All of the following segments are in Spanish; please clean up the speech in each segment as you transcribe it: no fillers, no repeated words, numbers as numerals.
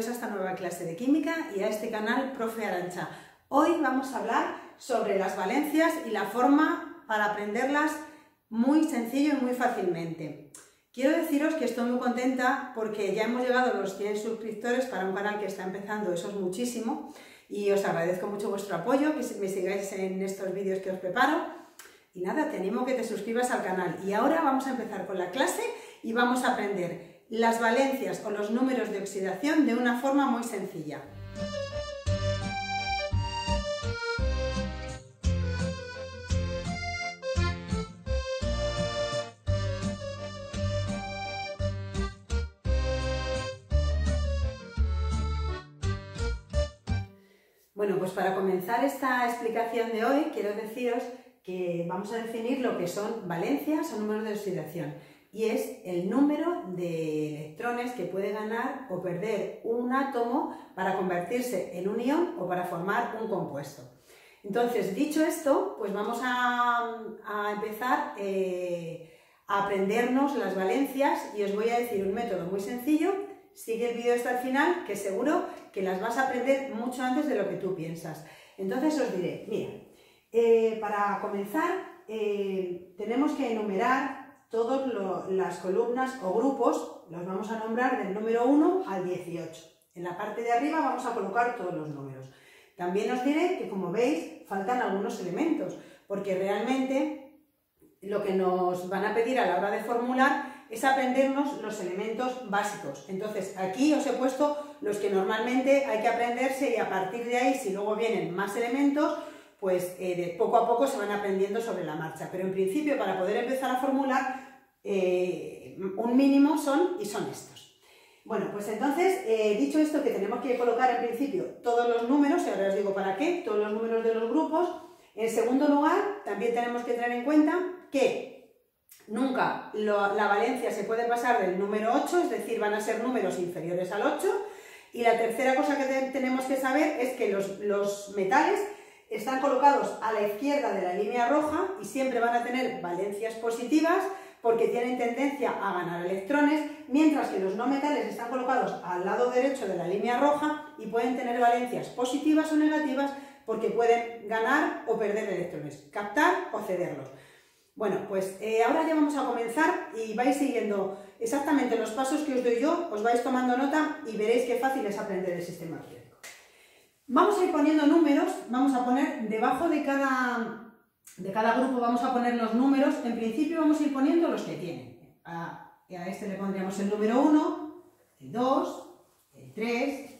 bienvenidos a esta nueva clase de química y a este canal Profe Arantxa. Hoy vamos a hablar sobre las valencias y la forma para aprenderlas muy sencillo y muy fácilmente. Quiero deciros que estoy muy contenta porque ya hemos llegado a los 100 suscriptores para un canal que está empezando, eso es muchísimo, y os agradezco mucho vuestro apoyo, que me sigáis en estos vídeos que os preparo. Y nada, te animo a que te suscribas al canal. Y ahora vamos a empezar con la clase y vamos a aprender las valencias o los números de oxidación de una forma muy sencilla. Bueno, pues para comenzar esta explicación de hoy, quiero deciros que vamos a definir lo que son valencias o números de oxidación. Y es el número de electrones que puede ganar o perder un átomo para convertirse en un ion o para formar un compuesto. Entonces, dicho esto, pues vamos a empezar a aprendernos las valencias y os voy a decir un método muy sencillo. Sigue el vídeo hasta el final, que seguro que las vas a aprender mucho antes de lo que tú piensas. Entonces os diré, mira, para comenzar tenemos que enumerar todas las columnas o grupos, los vamos a nombrar del número 1 al 18. En la parte de arriba vamos a colocar todos los números. También os diré que, como veis, faltan algunos elementos, porque realmente lo que nos van a pedir a la hora de formular es aprendernos los elementos básicos. Entonces, aquí os he puesto los que normalmente hay que aprenderse y a partir de ahí, si luego vienen más elementos, pues poco a poco se van aprendiendo sobre la marcha. Pero en principio, para poder empezar a formular, un mínimo son estos. Bueno, pues entonces, dicho esto, que tenemos que colocar en principio todos los números, y ahora os digo para qué, todos los números de los grupos. En segundo lugar, también tenemos que tener en cuenta que nunca la valencia se puede pasar del número 8, es decir, van a ser números inferiores al 8. Y la tercera cosa que tenemos que saber es que los metales están colocados a la izquierda de la línea roja y siempre van a tener valencias positivas porque tienen tendencia a ganar electrones, mientras que los no metales están colocados al lado derecho de la línea roja y pueden tener valencias positivas o negativas porque pueden ganar o perder electrones, captar o cederlos. Bueno, pues ahora ya vamos a comenzar y vais siguiendo exactamente los pasos que os doy yo, os vais tomando nota y veréis qué fácil es aprender el sistema periódico. Vamos a ir poniendo números, vamos a poner debajo de cada grupo, vamos a poner los números. En principio vamos a ir poniendo los que tienen. A este le pondríamos el número 1, el 2, el 3,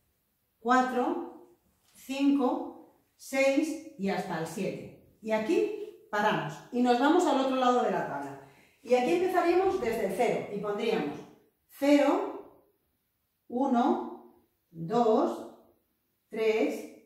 4, 5, 6 y hasta el 7. Y aquí paramos y nos vamos al otro lado de la tabla. Y aquí empezaríamos desde el 0 y pondríamos 0, 1, 2, 3,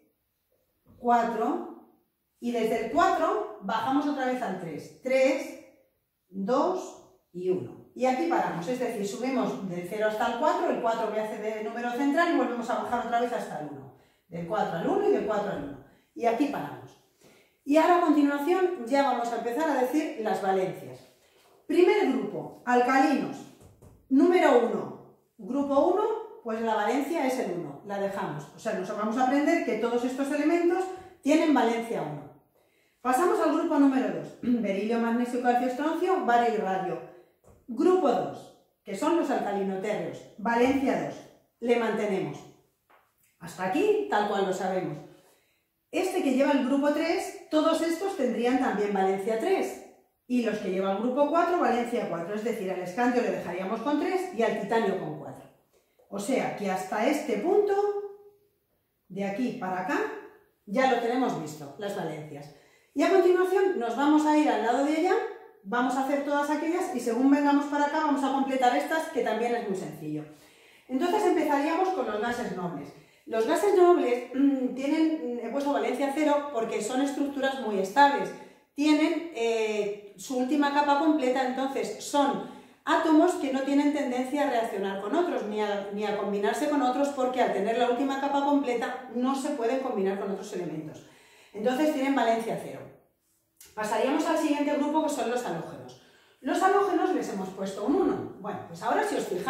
4 y desde el 4 bajamos otra vez al 3. 3, 2 y 1. Y aquí paramos, es decir, subimos del 0 hasta el 4, el 4 me hace de número central y volvemos a bajar otra vez hasta el 1. Del 4 al 1 y del 4 al 1. Y aquí paramos. Y ahora a continuación ya vamos a empezar a decir las valencias. Primer grupo, alcalinos. Número 1. Grupo 1, pues la valencia es el 1. La dejamos. O sea, nos vamos a aprender que todos estos elementos tienen valencia 1. Pasamos al grupo número 2. Berilio, magnesio, calcio, estroncio, bario y radio. Grupo 2, que son los alcalinotérreos. Valencia 2. Le mantenemos. Hasta aquí, tal cual lo sabemos. Este que lleva el grupo 3, todos estos tendrían también valencia 3. Y los que lleva el grupo 4, valencia 4. Es decir, al escandio le dejaríamos con 3 y al titanio con 4. O sea que hasta este punto, de aquí para acá, ya lo tenemos visto, las valencias. Y a continuación nos vamos a ir al lado de allá, vamos a hacer todas aquellas y según vengamos para acá vamos a completar estas, que también es muy sencillo. Entonces empezaríamos con los gases nobles. Los gases nobles he puesto valencia 0 porque son estructuras muy estables. Tienen su última capa completa, entonces son átomos que no tienen tendencia a reaccionar con otros, ni a combinarse con otros, porque al tener la última capa completa no se pueden combinar con otros elementos. Entonces tienen valencia 0. Pasaríamos al siguiente grupo, que son los halógenos. Los halógenos les hemos puesto un 1. Bueno, pues ahora si os fijáis,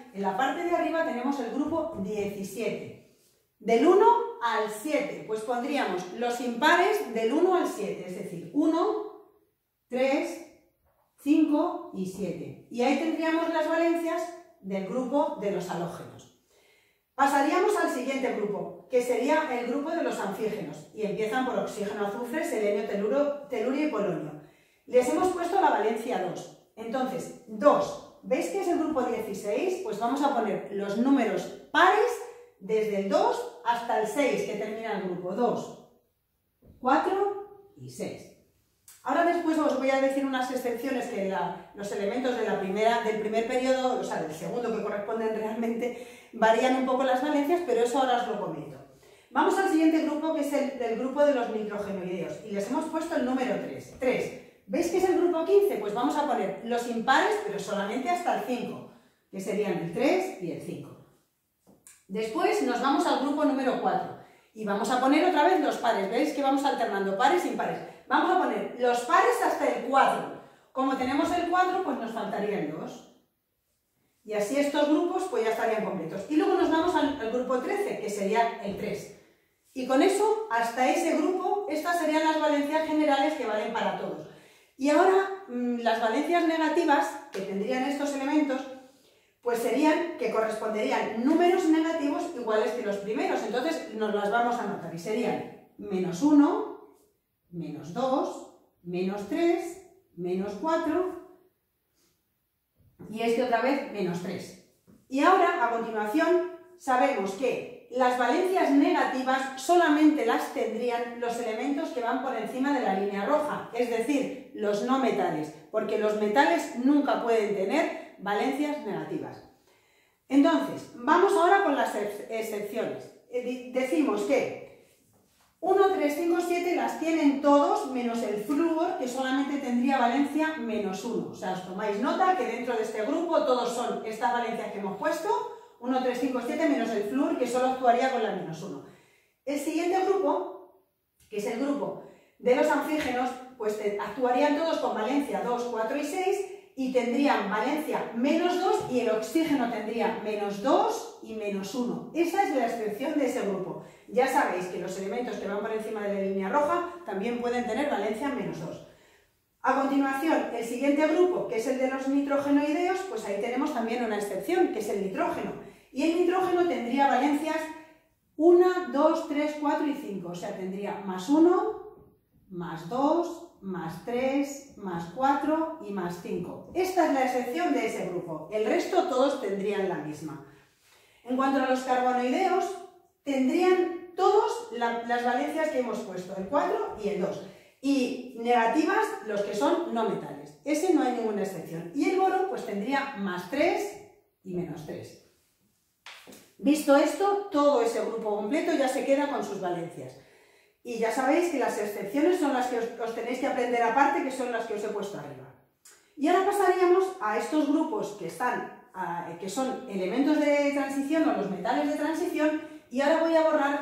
en la parte de arriba tenemos el grupo 17. Del 1 al 7, pues pondríamos los impares del 1 al 7, es decir, 1, 3, 5 y 7. Y ahí tendríamos las valencias del grupo de los halógenos. Pasaríamos al siguiente grupo, que sería el grupo de los anfígenos, y empiezan por oxígeno, azufre, selenio, telurio y polonio. Les hemos puesto la valencia 2. Entonces, 2, ¿veis que es el grupo 16? Pues vamos a poner los números pares desde el 2 hasta el 6, que termina el grupo 2, 4 y 6. Ahora después os voy a decir unas excepciones que los elementos de del primer periodo, o sea, del segundo que corresponden realmente, varían un poco las valencias, pero eso ahora os lo comento. Vamos al siguiente grupo, que es el grupo de los nitrogenoideos, y les hemos puesto el número 3. ¿Veis que es el grupo 15? Pues vamos a poner los impares, pero solamente hasta el 5, que serían el 3 y el 5. Después nos vamos al grupo número 4, y vamos a poner otra vez los pares. ¿Veis que vamos alternando pares e impares? Vamos a poner los pares hasta el 4. Como tenemos el 4, pues nos faltarían 2. Y así estos grupos pues ya estarían completos. Y luego nos vamos al grupo 13, que sería el 3. Y con eso, hasta ese grupo, estas serían las valencias generales que valen para todos. Y ahora, las valencias negativas que tendrían estos elementos, pues serían que corresponderían números negativos iguales que los primeros. Entonces nos las vamos a anotar y serían -1, -2, -3, -4 y este otra vez -3. Y ahora, a continuación, sabemos que las valencias negativas solamente las tendrían los elementos que van por encima de la línea roja, es decir, los no metales, porque los metales nunca pueden tener valencias negativas. Entonces, vamos ahora con las excepciones. Decimos que 1, 3, 5, 7 las tienen todos menos el flúor, que solamente tendría valencia -1. O sea, os tomáis nota que dentro de este grupo todos son estas valencias que hemos puesto, 1, 3, 5, 7 menos el flúor, que solo actuaría con la -1. El siguiente grupo, que es el grupo de los anfígenos, pues actuarían todos con valencia 2, 4 y 6 y tendrían valencia -2 y el oxígeno tendría -2 y -1. Esa es la excepción de ese grupo. Ya sabéis que los elementos que van por encima de la línea roja también pueden tener valencia -2. A continuación, el siguiente grupo, que es el de los nitrogenoideos, pues ahí tenemos también una excepción, que es el nitrógeno. Y el nitrógeno tendría valencias 1, 2, 3, 4 y 5. O sea, tendría +1, +2, +3, +4 y +5. Esta es la excepción de ese grupo. El resto todos tendrían la misma. En cuanto a los carbonoideos, tendrían todos las valencias que hemos puesto, el 4 y el 2. Y negativas los que son no metales. Ese no hay ninguna excepción. Y el boro pues tendría +3 y -3. Visto esto, todo ese grupo completo ya se queda con sus valencias. Y ya sabéis que las excepciones son las que os tenéis que aprender aparte, que son las que os he puesto arriba. Y ahora pasaríamos a estos grupos que son elementos de transición o los metales de transición, y ahora voy a borrar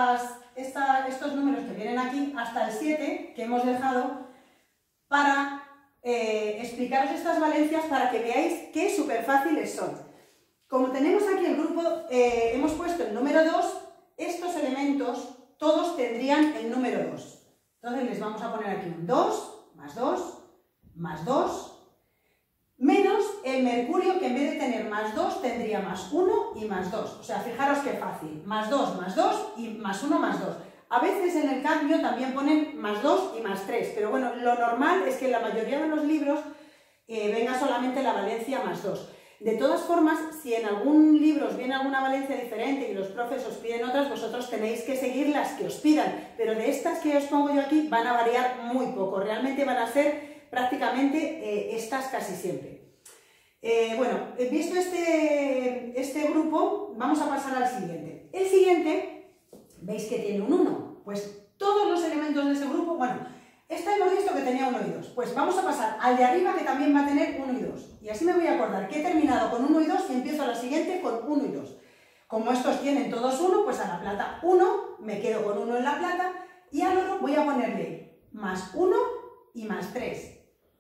estos números que vienen aquí hasta el 7 que hemos dejado para explicaros estas valencias para que veáis qué súper fáciles son. Como tenemos aquí el grupo, hemos puesto el número 2, estos elementos todos tendrían el número 2. Entonces les vamos a poner aquí un 2, +2, +2, menos el mercurio, que en vez de tener +2 tendría +1 y +2. O sea, fijaros qué fácil, +2, +2 y +1, +2. A veces en el cambio también ponen +2 y +3, pero bueno, lo normal es que en la mayoría de los libros venga solamente la valencia +2. De todas formas, si en algún libro os viene alguna valencia diferente y los profes os piden otras, vosotros tenéis que seguir las que os pidan, pero de estas que os pongo yo aquí van a variar muy poco, realmente van a ser prácticamente estas casi siempre. Bueno, visto este grupo, vamos a pasar al siguiente. El siguiente, veis que tiene un 1, pues todos los elementos de ese grupo, bueno, esta hemos visto que tenía 1 y 2, pues vamos a pasar al de arriba, que también va a tener 1 y 2. Y así me voy a acordar que he terminado con 1 y 2 y empiezo a la siguiente con 1 y 2. Como estos tienen todos 1, pues a la plata 1, me quedo con 1 en la plata, y al oro voy a ponerle +1 y +3. O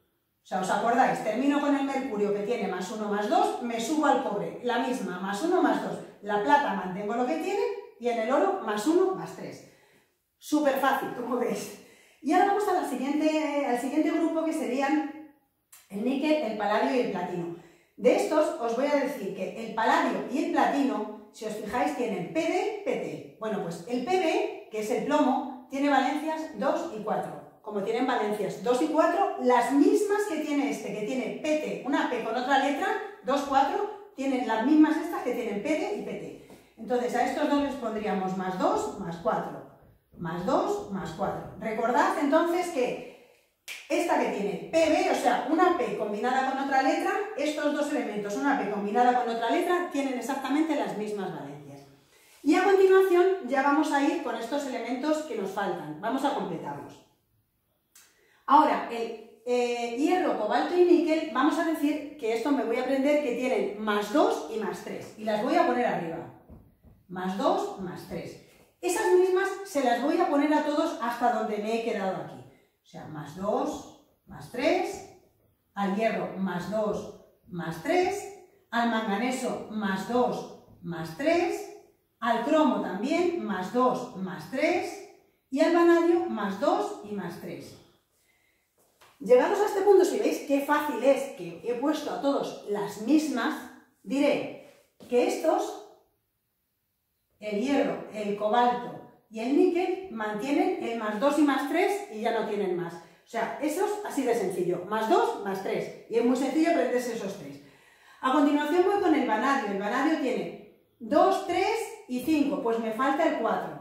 sea, ¿os acordáis? Termino con el mercurio que tiene más 1 más 2, me subo al cobre, la misma, más 1 más 2. La plata mantengo lo que tiene y en el oro más 1 más 3. Súper fácil, como veis. Y ahora vamos al siguiente grupo, que serían el níquel, el paladio y el platino. De estos os voy a decir que el paladio y el platino, si os fijáis, tienen PD, PT. Bueno, pues el PB, que es el plomo, tiene valencias 2 y 4. Como tienen valencias 2 y 4, las mismas que tiene este, que tiene PT, una P con otra letra, 2, 4, tienen las mismas estas que tienen PD y PT. Entonces a estos dos les pondríamos más 2, más 4. Más 2, más 4. Recordad entonces que esta que tiene PB, o sea, una P combinada con otra letra, estos dos elementos, una P combinada con otra letra, tienen exactamente las mismas valencias. Y a continuación ya vamos a ir con estos elementos que nos faltan, vamos a completarlos. Ahora, el hierro, cobalto y níquel, vamos a decir que esto me voy a aprender que tienen más 2 y más 3, y las voy a poner arriba. Más 2, más 3. Esas mismas se las voy a poner a todos hasta donde me he quedado aquí. O sea, más 2, más 3, al hierro más 2, más 3, al manganeso más 2, más 3, al cromo también más 2, más 3 y al vanadio más 2 y más 3. Llegados a este punto, si veis qué fácil es que he puesto a todos las mismas, diré que estos, el hierro, el cobalto y el níquel, mantienen el más 2 y más 3 y ya no tienen más. O sea, esos así de sencillo, más 2, más 3. Y es muy sencillo aprenderse esos 3. A continuación voy con el vanadio. El vanadio tiene 2, 3 y 5, pues me falta el 4.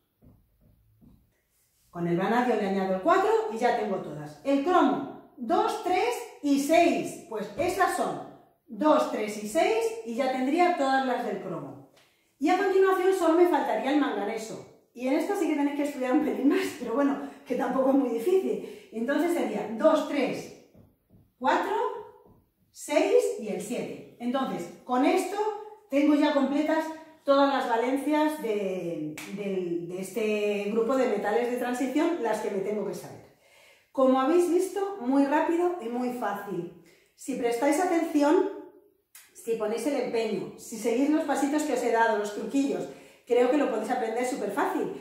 Con el vanadio le añado el 4 y ya tengo todas. El cromo, 2, 3 y 6, pues esas son 2, 3 y 6 y ya tendría todas las del cromo. Y a continuación solo me faltaría el manganeso. Y en esto sí que tenéis que estudiar un pelín más, pero bueno, que tampoco es muy difícil. Entonces sería 2, 3, 4, 6 y el 7. Entonces, con esto tengo ya completas todas las valencias de este grupo de metales de transición, las que me tengo que saber. Como habéis visto, muy rápido y muy fácil. Si prestáis atención, si ponéis el empeño, si seguís los pasitos que os he dado, los truquillos, creo que lo podéis aprender súper fácil.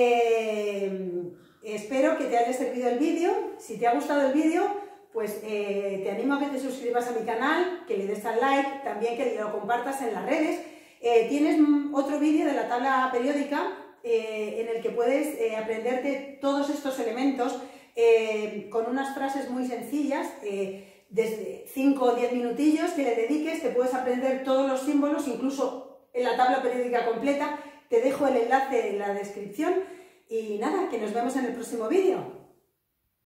Espero que te haya servido el vídeo. Si te ha gustado el vídeo, pues te animo a que te suscribas a mi canal, que le des al like, también que lo compartas en las redes. Tienes otro vídeo de la tabla periódica en el que puedes aprenderte todos estos elementos con unas frases muy sencillas. Desde 5 o 10 minutillos que le dediques, te puedes aprender todos los símbolos, incluso en la tabla periódica completa. Te dejo el enlace en la descripción y nada, que nos vemos en el próximo vídeo.